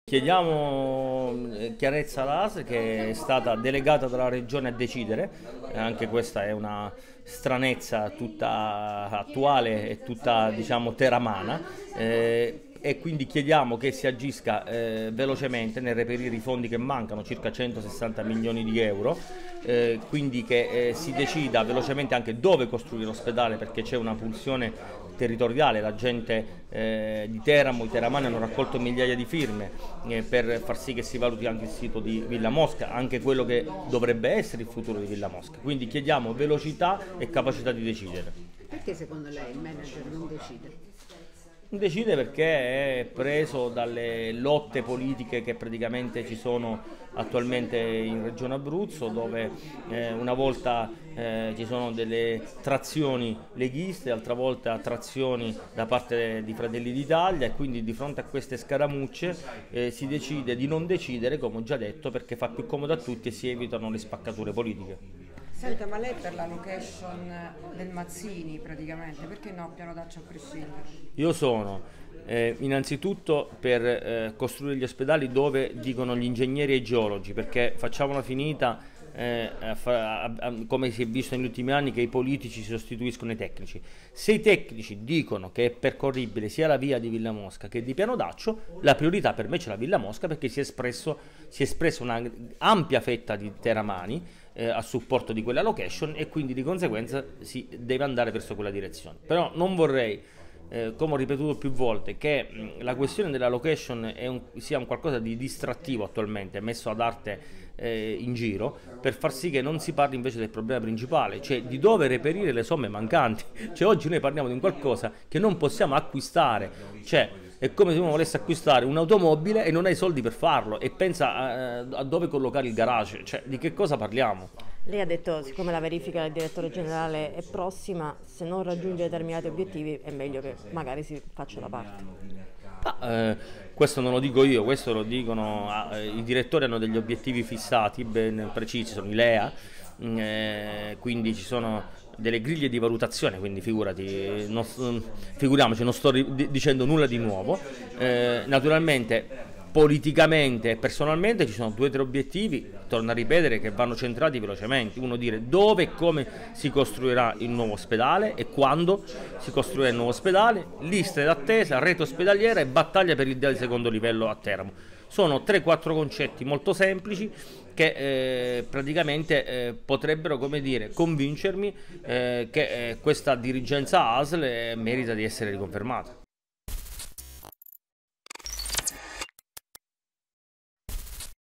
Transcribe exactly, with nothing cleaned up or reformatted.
Chiediamo chiarezza all'A S L che è stata delegata dalla Regione a decidere, anche questa è una stranezza tutta attuale e tutta, diciamo, teramana, eh, e quindi chiediamo che si agisca eh, velocemente nel reperire i fondi che mancano, circa centosessanta milioni di euro, eh, quindi che eh, si decida velocemente anche dove costruire l'ospedale, perché c'è una pulsione territoriale. La gente eh, di Teramo, i teramani hanno raccolto migliaia di firme eh, per far sì che si valuti anche il sito di Villa Mosca, anche quello che dovrebbe essere il futuro di Villa Mosca. Quindi chiediamo velocità e capacità di decidere. Perché secondo lei il manager non decide? Non decide perché è preso dalle lotte politiche che praticamente ci sono attualmente in Regione Abruzzo, dove eh, una volta eh, ci sono delle trazioni leghiste, altra volta trazioni da parte di Fratelli d'Italia, e quindi di fronte a queste scaramucce eh, si decide di non decidere, come ho già detto, perché fa più comodo a tutti e si evitano le spaccature politiche. Senta, ma lei per la location del Mazzini praticamente, perché no piano Daccia a prescindere? Io sono eh, innanzitutto per eh, costruire gli ospedali dove dicono gli ingegneri e i geologi, perché facciamola finita eh, a, a, a, come si è visto negli ultimi anni, che i politici si sostituiscono ai tecnici. Se i tecnici dicono che è percorribile sia la via di Villa Mosca che di Piano Daccio, la priorità per me c'è la Villa Mosca, perché si è espresso, si è espressa una ampia fetta di teramani Eh, a supporto di quella location, e quindi di conseguenza si deve andare verso quella direzione. Però non vorrei, eh, come ho ripetuto più volte, che mh, la questione della location è un, sia un qualcosa di distrattivo attualmente, messo ad arte eh, in giro, per far sì che non si parli invece del problema principale, cioè di dove reperire le somme mancanti. Cioè oggi noi parliamo di un qualcosa che non possiamo acquistare, cioè è come se uno volesse acquistare un'automobile e non hai soldi per farlo e pensa a, a dove collocare il garage. Cioè, di che cosa parliamo? Lei ha detto, siccome la verifica del direttore generale è prossima, se non raggiunge determinati obiettivi è meglio che magari si faccia da parte. Ah, eh, questo non lo dico io, questo lo dicono ah, i direttori, hanno degli obiettivi fissati ben precisi, sono i L E A, eh, quindi ci sono delle griglie di valutazione, quindi figurati, non, figuriamoci, non sto dicendo nulla di nuovo. Eh, naturalmente politicamente e personalmente ci sono due o tre obiettivi, torno a ripetere, che vanno centrati velocemente. Uno, dire dove e come si costruirà il nuovo ospedale e quando si costruirà il nuovo ospedale, liste d'attesa, rete ospedaliera e battaglia per il di secondo livello a Teramo. Sono tre quattro concetti molto semplici che eh, praticamente eh, potrebbero, come dire, convincermi eh, che eh, questa dirigenza A S L eh, merita di essere riconfermata.